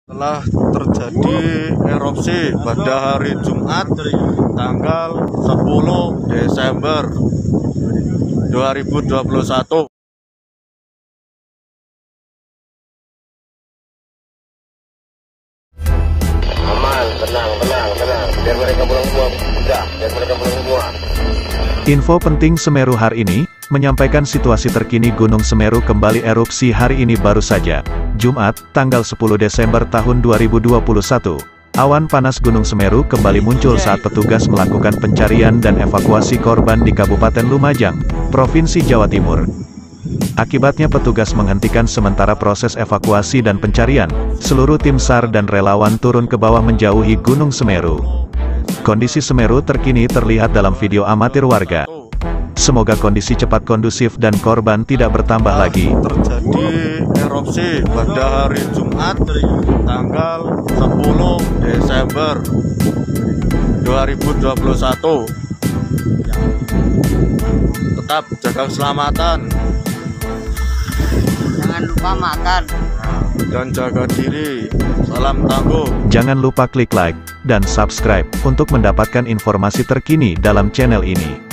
Telah terjadi erupsi pada hari Jumat tanggal 10 Desember 2021. Aman, tenang. Biar mereka pulang semua. Biar mereka pulang semua. Info penting Semeru hari ini, menyampaikan situasi terkini Gunung Semeru kembali erupsi hari ini baru saja. Jumat, tanggal 10 Desember tahun 2021. Awan panas Gunung Semeru kembali muncul saat petugas melakukan pencarian dan evakuasi korban di Kabupaten Lumajang, Provinsi Jawa Timur. Akibatnya petugas menghentikan sementara proses evakuasi dan pencarian. Seluruh tim SAR dan relawan turun ke bawah menjauhi Gunung Semeru. Kondisi Semeru terkini terlihat dalam video amatir warga. Semoga kondisi cepat kondusif dan korban tidak bertambah lagi. Terjadi erupsi pada hari Jumat tanggal 10 Desember 2021. Tetap jaga keselamatan. Jangan lupa makan Dan jaga diri. Salam tangguh. Jangan lupa klik like dan subscribe untuk mendapatkan informasi terkini dalam channel ini.